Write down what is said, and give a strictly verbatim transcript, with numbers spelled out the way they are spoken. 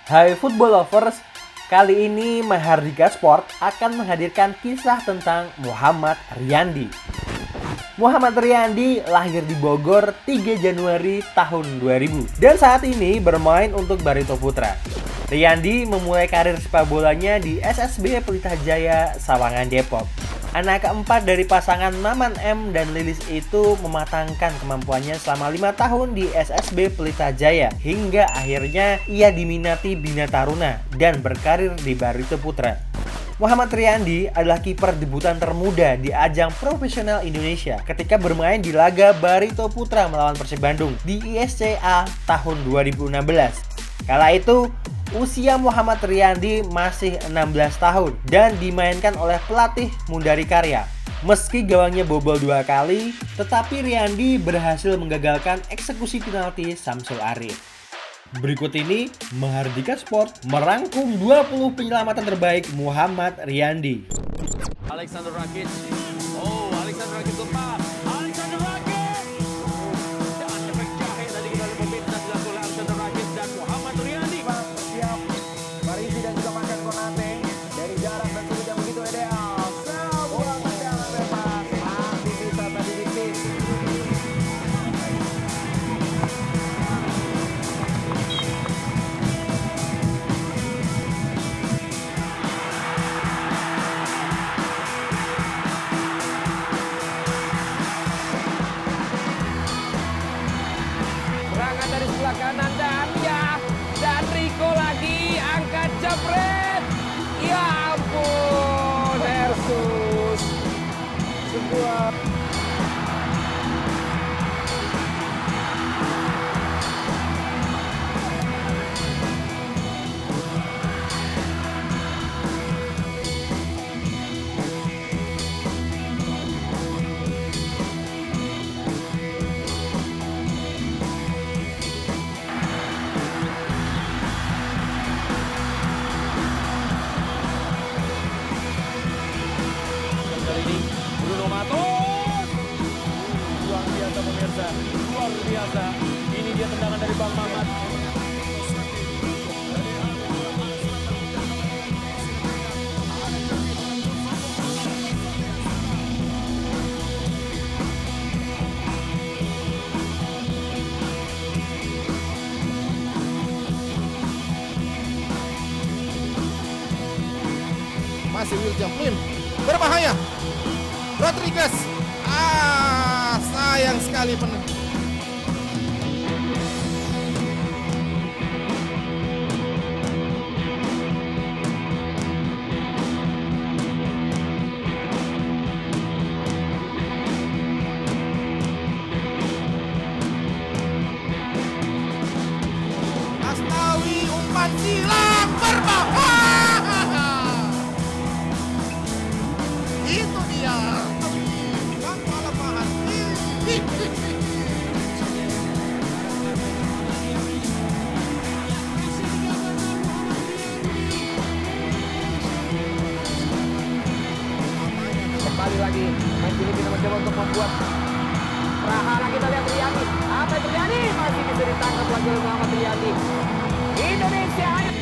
Hai football lovers, kali ini Mahardika Sport akan menghadirkan kisah tentang Muhammad Riyandi. Muhammad Riyandi lahir di Bogor tiga Januari tahun dua ribu dan saat ini bermain untuk Barito Putra. Riyandi memulai karir sepak bolanya di S S B Pelita Jaya, Sawangan, Depok. Anak keempat dari pasangan Maman M dan Lilis itu mematangkan kemampuannya selama lima tahun di S S B Pelita Jaya hingga akhirnya ia diminati Bina Taruna dan berkarir di Barito Putra. Muhammad Riyandi adalah kiper debutan termuda di ajang profesional Indonesia ketika bermain di laga Barito Putra melawan Persib Bandung di I S C A tahun dua ribu enam belas. Kala itu usia Muhammad Riyandi masih enam belas tahun dan dimainkan oleh pelatih Mundari Karya. Meski gawangnya bobol dua kali, tetapi Riyandi berhasil menggagalkan eksekusi penalti Samsul Arif. Berikut ini Mahardika Sport merangkum dua puluh penyelamatan terbaik Muhammad Riyandi. Alexander Rakic. Oh, Alexander Rakic lepas. Alexander Rakic. Dan efek jahe tadi kita lihat pemirsa dilakukan oleh Alexander Rakic dan Muhammad Riyandi. Siap. Parisi dan juga Marcus Konate dari jarak dan sudut yang begitu ideal. Sebuah tendangan bebas. Masih bisa tadi dipis. Serangan dari sebelah kanan dan ya. Dan Rico lagi angkat jepret. Ya ampun, Hersus. Sebuah kali ini Bruno Matos. Luar biasa pemirsa, luar biasa. Ini dia tendangan dari Bang Mamat. Masih William Plim berbahaya. Rodriguez, ah sayang sekali penuh. Asnawi umpan silang berbahaya. Itu dia. Tanpa lemahan. Kembali lagi. Main ini kita mencoba untuk membuat prahara. Kita lihat Riyandi. Apa yang terjadi? Masih bisa ditangkap lagi oleh Muhammad Riyandi. Indonesia hanya